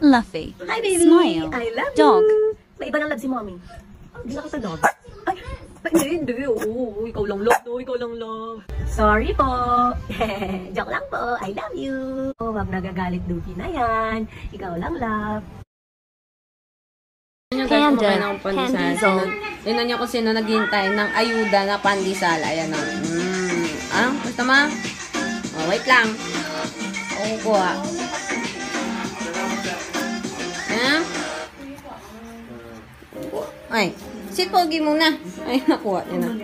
Luffy. Hi, baby. Smile. I love Dog. you. May iba ng love si mommy. Hindi ako sa dog. Ay, hindi. Oo, ikaw lang love. No, ikaw lang love. Sorry po. Joke lang po. I love you. Oh, wag nagagalit, Duki na yan. Ikaw lang love. Tingnan nyo kung sino naghintay ng ayuda na pandesal. Ayan o. Gusto mo? Oh, wait lang. Ako kuha. Ayan. Ay, sit pogi muna. Ay, nakuha niya na.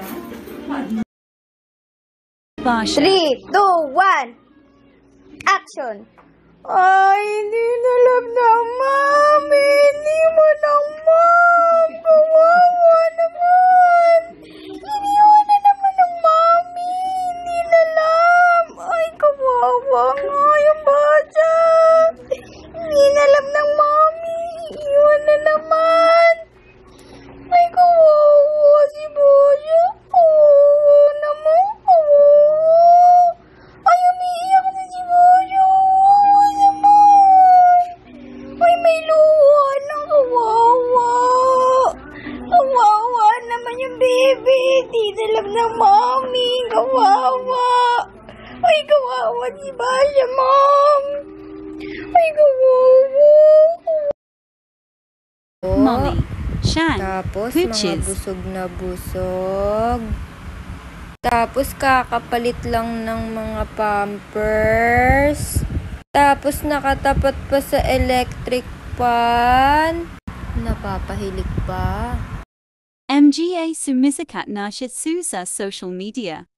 3, 2, 1. Action. Ay, hindi na love ng mami. Hindi mo ng mom. Kawawa naman. Iniwan na naman ng mami. Hindi na love. Ay, kawawa nga yung bata. Hindi na love ng mami. Iwan na naman. Ay, kawawa si Boya. Kawawa naman. Kawawa. Ay, umiiyak na si Boya. Kawawa naman. Ay, may luha na. Kawawa. Kawawa naman yung baby. Di na love ng mami. Kawawa. Ay, kawawa si Boya, mom. Ay, kawawa. Mommy. Shan. Tapos, Pooches. mga busog na busog. Tapos, kakapalit lang ng mga pampers. Tapos, nakatapat pa sa electric fan. Napapahilig pa. MGA sumisikat na Shih Tzu sa social media.